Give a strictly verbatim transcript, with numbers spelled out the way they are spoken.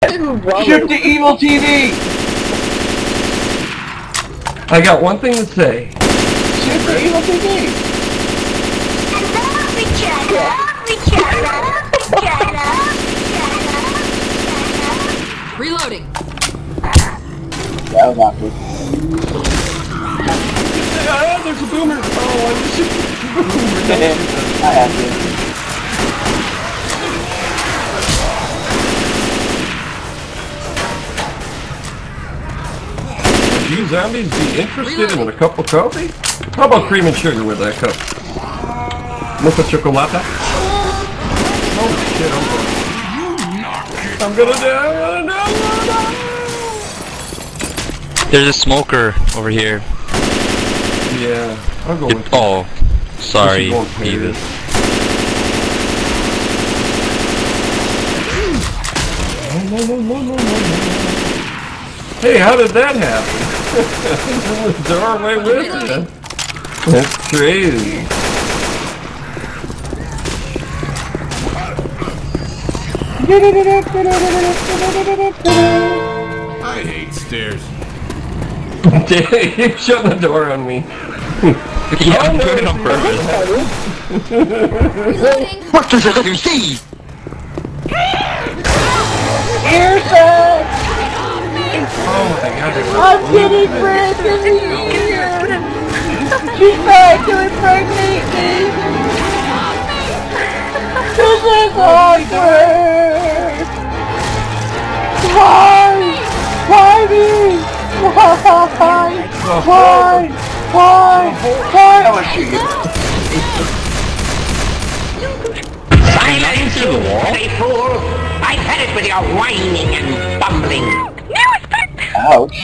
Shoot the evil T V! I got one thing to say. Shoot the evil T V! Reloading. That was awkward. Ah, there's a boomer! Oh, I just shoot the boomer. I have to. Would you zombies be interested in a cup of coffee? How about cream and sugar with that cup? Mocha chocolata? Oh shit, I'm going. I'm gonna die, I'm gonna die, I'm gonna die! There's a smoker over here. Yeah, I'll go with It, oh, sorry, This is going David. No, no, no, no, no, no. Hey, how did that happen? The doorway with you. That's crazy. I hate stairs. You shut the door on me. Yeah, I'm doing it on purpose. What does it see? Oh my god. I'm getting pregnant here! She's trying to impregnate me! This is awkward! Why? Why me? Why? Why? Why? Why? I want to shoot you. Silence, you silly fool! I've had it with your whining and bumbling. Ouch.